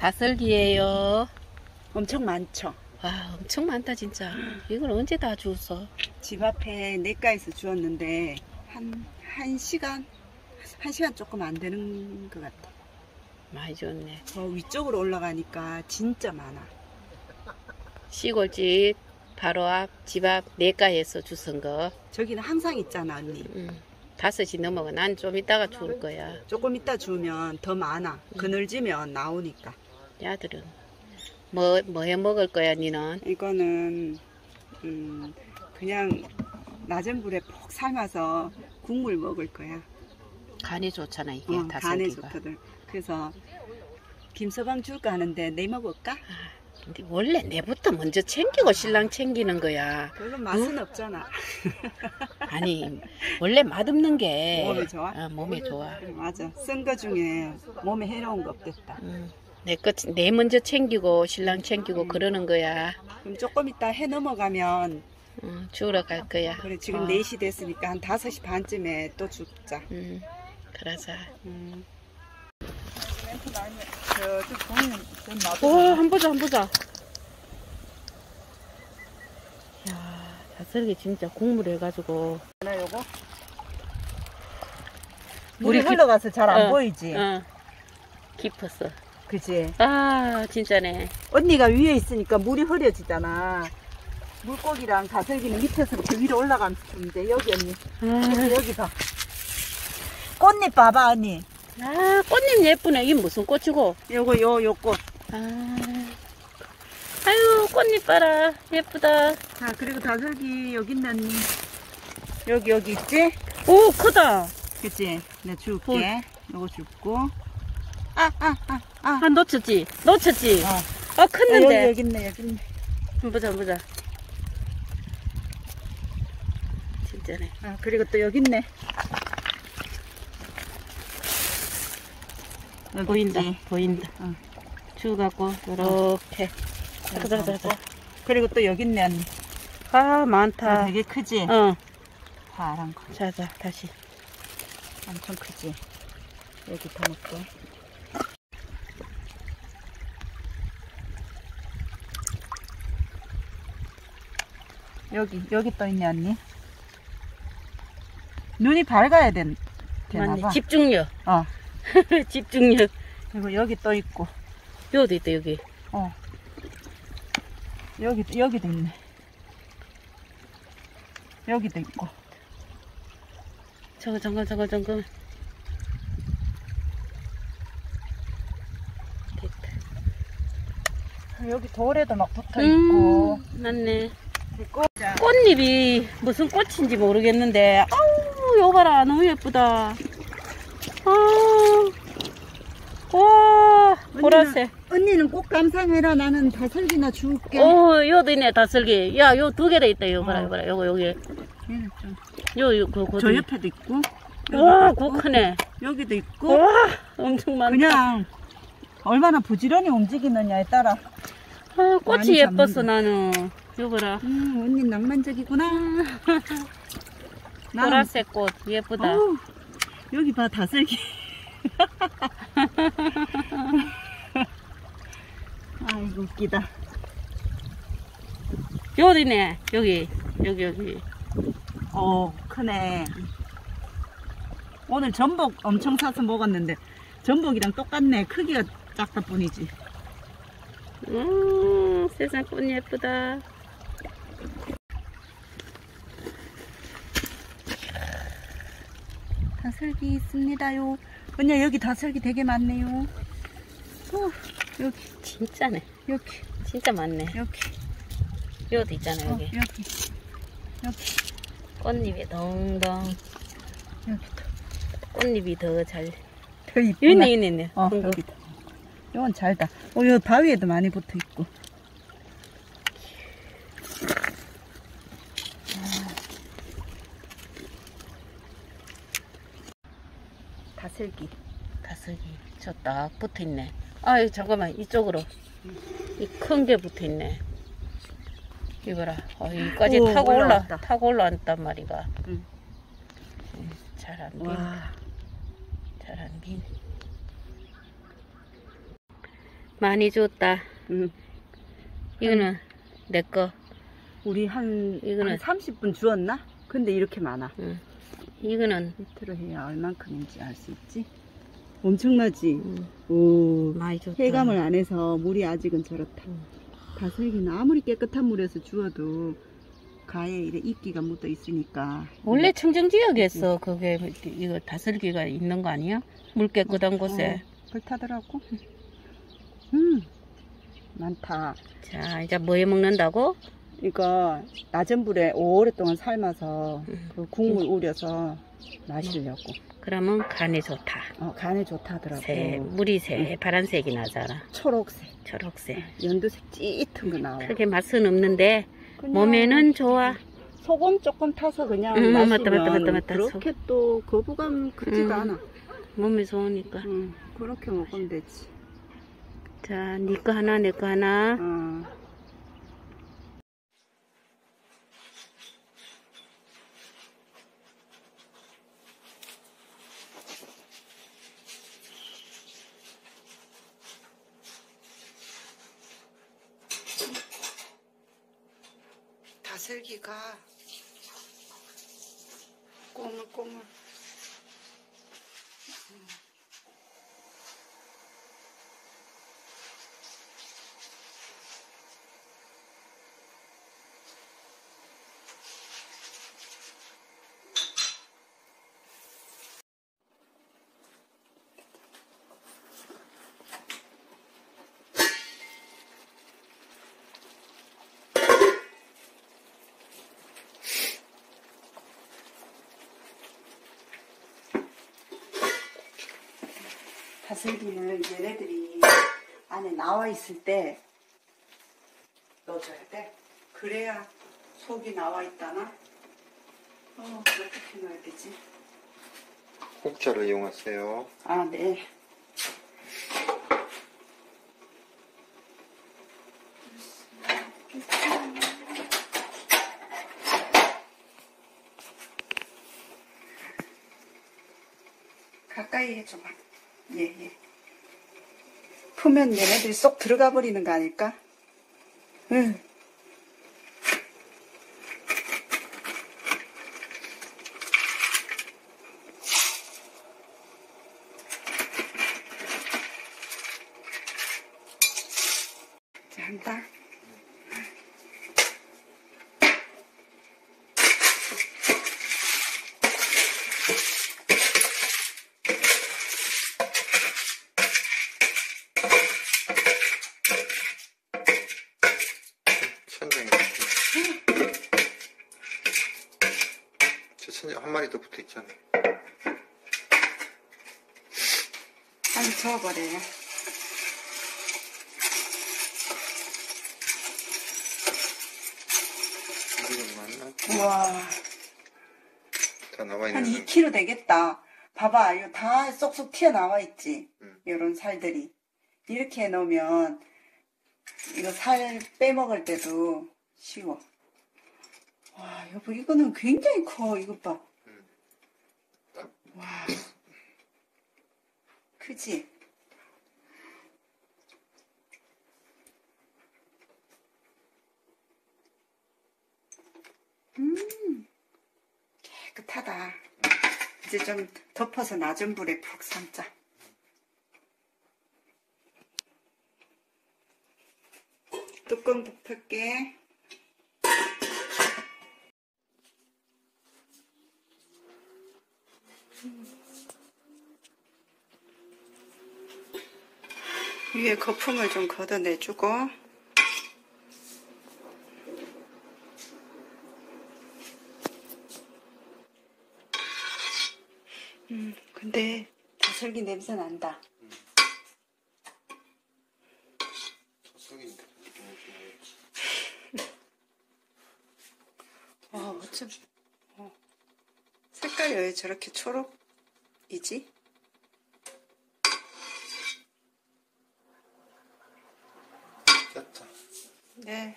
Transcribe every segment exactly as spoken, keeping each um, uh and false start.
다슬기예요. 엄청 많죠. 와, 엄청 많다 진짜. 이걸 언제 다 주웠어? 집 앞에 냇가에서 주웠는데 한, 한 시간? 한 시간 조금 안 되는 것 같아. 많이 줬네. 더 위쪽으로 올라가니까 진짜 많아. 시골집 바로 앞, 집 앞 냇가에서 주운 거. 저기는 항상 있잖아, 언니. 음, 다섯이 넘어가. 난 좀 이따가 줄 거야. 조금 이따 주면 더 많아. 음. 그늘지면 나오니까. 야들은 뭐, 뭐 해 먹을 거야, 니는? 이거는 음, 그냥 낮은 불에 푹 삶아서 국물 먹을 거야. 간이 좋잖아, 이게. 어, 간에 다슬기가. 좋거든. 그래서 김서방 줄까 하는데 내 먹을까? 근데 원래 내부터 먼저 챙기고 신랑 챙기는 거야. 별로 맛은 없잖아. 아니, 원래 맛없는 게 몸에 좋아? 어, 몸에 좋아. 맞아. 쓴 거 중에 몸에 해로운 거 없겠다. 음, 내 것, 내 먼저 챙기고 신랑 챙기고 그러는 거야. 그럼 조금 이따 해 넘어가면 음, 주우러 갈 거야. 그래 지금 어. 네 시 됐으니까 한 다섯 시 반쯤에 또 죽자. 음, 그러자. 음. 오, 한 보자, 한 보자. 야, 다슬기 진짜 국물 해가지고. 하나 요거? 물이 물이 흘러가서 잘 안 어, 보이지? 어, 깊었어. 그치? 아, 진짜네. 언니가 위에 있으니까 물이 흐려지잖아. 물고기랑 다슬기는 밑에서부터 위로 올라가면서 주는데 여기 언니. 아, 여기 봐. 꽃잎 봐봐 언니. 아, 꽃잎 예쁘네. 이게 무슨 꽃이고? 요거 요 요 꽃. 아, 아유, 꽃잎 봐라. 예쁘다. 자 그리고 다슬기 여기 있네 언니. 여기 여기 있지? 오, 크다. 그치? 내가 줄게. 요거 줄고. 아 아 아 아. 아, 놓쳤지? 놓쳤지? 어. 어, 컸는데. 여기 여기 있네 여기 있네. 한번 보자, 한번 보자. 진짜네. 아 그리고 또 여기 있네. 여기 보인다, 있지? 보인다. 응. 주갖고, 요렇게. 자자, 자자, 자자. 그리고 또 여기 있네 언니. 아, 많다. 되게 크지? 어, 파란 거. 자자, 다시. 엄청 크지? 여기 더 넣고. 여기 여기 또 있네 언니. 눈이 밝아야 된, 되나봐. 맞네. 집중력. 어. 집중력. 그리고 여기 또 있고. 여기도 있다, 여기. 어. 여기 여기도 있네. 여기도 있고. 잠깐, 잠깐, 잠깐, 잠깐. 됐다. 여기 돌에도 막 붙어 있고. 음, 맞네. 있고. 자, 꽃잎이 무슨 꽃인지 모르겠는데, 아우, 여거 봐라. 너무 예쁘다. 아, 와, 보라색. 언니는 꽃 감상해라. 나는 다슬기나 줄게. 오, 요도 있네, 다슬기. 야, 요 두 개다 있다. 요 봐라, 어. 요 봐라. 요거, 여기. 얘는 좀. 요, 요, 그, 그. 저 옆에도 있고. 와, 여기도 그거 있고, 크네. 여기도 있고. 와, 엄청 많다. 그냥 얼마나 부지런히 움직이느냐에 따라. 아, 꽃이 많이 예뻤어, 잡는다. 나는. 요 봐라. 음, 언니 낭만적이구나. 나는- 보라색 꽃, 예쁘다. 어우, 여기 봐, 다슬기. 아이고, 웃기다. 요도 있네. 여기, 여기, 여기. 어, 크네. 오늘 전복 엄청 사서 먹었는데, 전복이랑 똑같네. 크기가 작다 뿐이지. 음, 세상 꽃 예쁘다. 다슬기 있습니다요. 언니, 여기 다슬기 되게 많네요. 어, 여기, 진짜네. 여기, 진짜 많네. 여기. 요도 있잖아, 어, 여기. 여기. 여기. 꽃잎이 덩덩. 여기도. 꽃잎이 더 잘. 더 이쁘나? 있네, 있네, 있네. 어, 둥근. 여기다. 이건 잘다. 어, 요 바위에도 많이 붙어 있고. 다슬기. 다슬기. 저 딱 붙어 있네. 아, 잠깐만, 이쪽으로. 이 큰 게 붙어 있네. 이거라. 어, 여기까지 오, 타고 올라, 올라왔다. 타고 올라왔단 말이가. 응. 잘 안 빈. 와. 잘 안 빈. 많이 줬다. 응. 이거는 내 거. 우리 한, 이거는- 한 삼십 분 주었나? 근데 이렇게 많아. 응. 이거는 밑으로 해야 얼만큼인지 알 수 있지? 엄청나지? 음, 오, 많이 줬다. 해감을 안 해서 물이 아직은 저렇다. 음. 다슬기는 아무리 깨끗한 물에서 주워도 가에 이래 이끼가 묻어 있으니까. 원래 청정지역에서 그게 이거 다슬기가 있는 거 아니야? 물 깨끗한 곳에. 어, 불타더라고. 음, 많다. 자, 이제 뭐 해 먹는다고? 이거 낮은 불에 오랫동안 삶아서 음. 그 국물 우려서 마시려고. 그러면 간에 좋다. 어, 간에 좋다더라고. 새, 물이 새 파란색이 나잖아. 초록색, 초록색. 연두색 짙은 거 나와. 크게 맛은 없는데 그냥 몸에는 좋아. 소금 조금 타서 그냥 음, 마시면 맞다, 맞다, 맞다, 맞다. 그렇게 또 거부감 크지가 음. 않아. 몸에 좋으니까. 응, 그렇게 먹으면 되지. 자, 니 거 하나, 내 거 하나. 어. 다슬기가 꼬물꼬물. 다슬기는 얘네들이 안에 나와 있을 때 넣어줘야 돼. 그래야 속이 나와 있다나? 어, 어떻게 넣어야 되지? 혹자를 이용하세요. 아, 네. 가까이 해줘봐. 예, 예. 풀면 얘네들이 쏙 들어가 버리는 거 아닐까? 응. 자, 한다. 천장에 저 천장 한 마리 더 붙어 있잖아요. 빨리 저어버려요. 이건 맞나? 우와. 다 나와 한 있는 이 킬로그램 되겠다. 봐봐, 이거 다 쏙쏙 튀어나와 있지? 음. 요런 살들이. 이렇게 해놓으면 이거 살 빼먹을 때도 쉬워. 와, 여보, 이거는 굉장히 커. 이것 봐. 음. 와. 크지? 음, 깨끗하다. 이제 좀 덮어서 낮은 불에 푹 삶자. 뚜껑 덮을게. 위에 거품을 좀 걷어내주고. 음, 근데 다슬기 냄새 난다. 속인데. 와, 어쩜, 어. 색깔이 왜 저렇게 초록이지? 됐다. 네.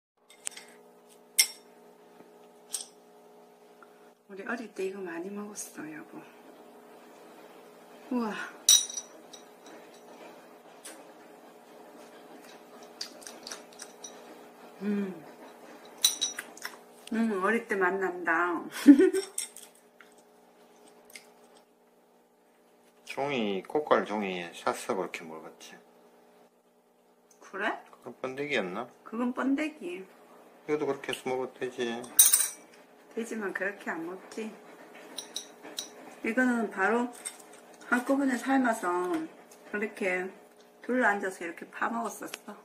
우리 어릴 때 이거 많이 먹었어, 여보. 우와. 음. 음, 어릴 때 만난다. 종이, 꽃갈 종이 샀어, 그렇게 먹었지. 그래? 그건 번데기였나? 그건 번데기. 이것도 그렇게 해서 먹어도 되지. 되지만 그렇게 안 먹지. 이거는 바로 한꺼번에 삶아서 이렇게 둘러 앉아서 이렇게 파먹었었어.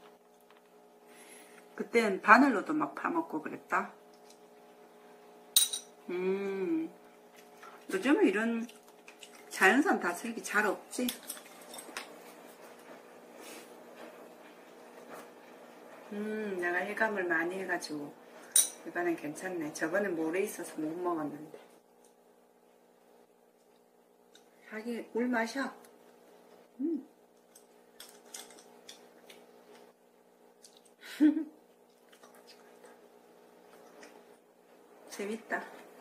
그땐 바늘로도 막 파먹고 그랬다. 음, 요즘은 이런 자연산 다슬기 잘 없지? 음, 내가 일감을 많이 해가지고 이번엔 괜찮네. 저번엔 모래 있어서 못 먹었는데. 자기 물 마셔. 음. 재밌다.